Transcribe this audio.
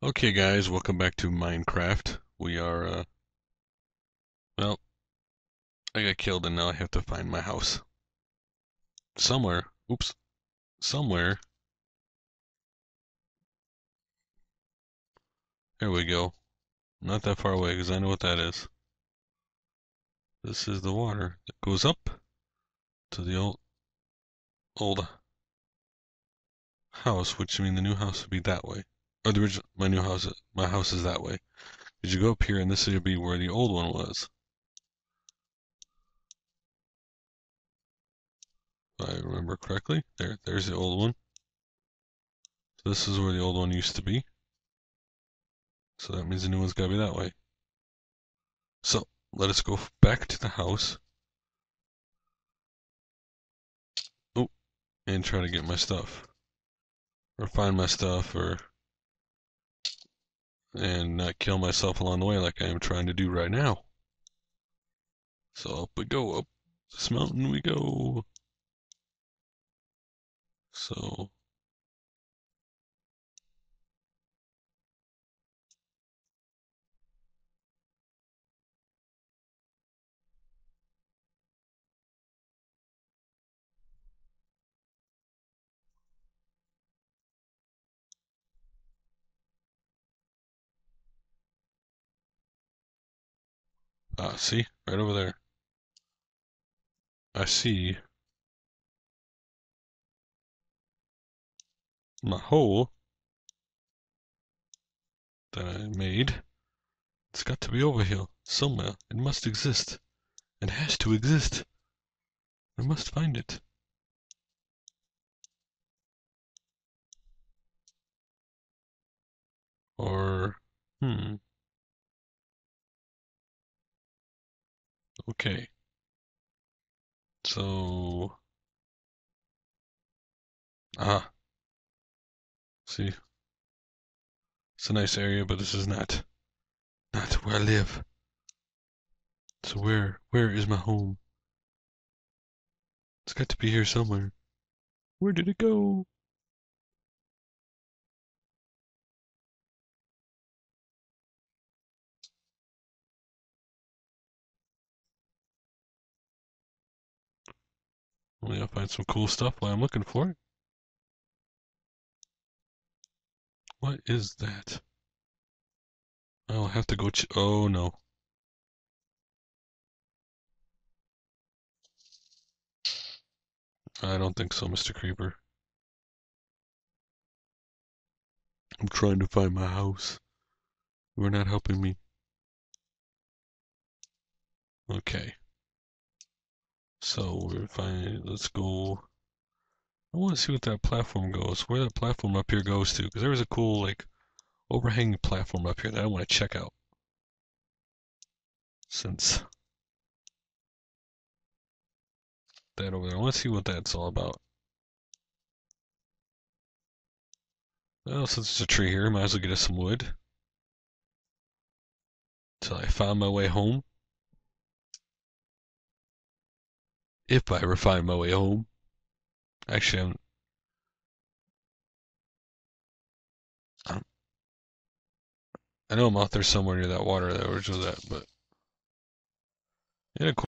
Okay guys, welcome back to Minecraft. We are, well, I got killed and now I have to find my house. Somewhere, oops, somewhere. There we go. Not that far away because I know what that is. This is the water that goes up to the old house, which means the new house would be that way. Or the original, my house is that way. Did you go up here and this would be where the old one was? If I remember correctly. There's the old one. So this is where the old one used to be. So that means the new one's gotta be that way. So let us go back to the house. Oh, and try to get my stuff. Or find my stuff, and not kill myself along the way like I am trying to do right now. So up we go, up this mountain we go. So, see? Right over there. I see my hole that I made. It's got to be over here somewhere. It must exist. It has to exist. I must find it. Or, okay. So, see, it's a nice area, but this is not where I live. So where is my home? It's got to be here somewhere. Where did it go? Well, I'll find some cool stuff while I'm looking for it. What is that? I'll have to go oh no. I don't think so, Mr. Creeper. I'm trying to find my house. You're not helping me. Okay. So we're fine. Let's go. I want to see what that platform goes. Where that platform up here goes to, because there was a cool like overhanging platform up here that I want to check out. Since that over there, I want to see what that's all about. Well, since there's a tree here, might as well get us some wood. Till I find my way home. If I ever find my way home. Actually, I know I'm out there somewhere near that water that was at, but yeah,